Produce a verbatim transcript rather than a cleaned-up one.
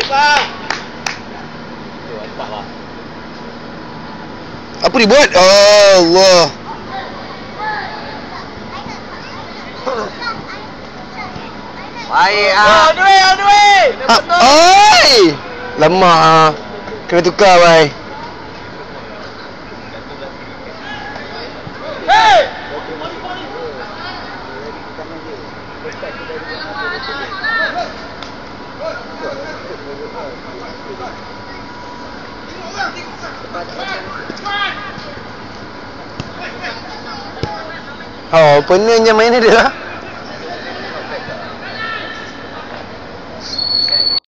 Apa dia buat? Allah. Baik ah. On the way, on the way. Oi! Lemah ah. Kena tukar bhai. Hey! Oh, penanya main dia lah.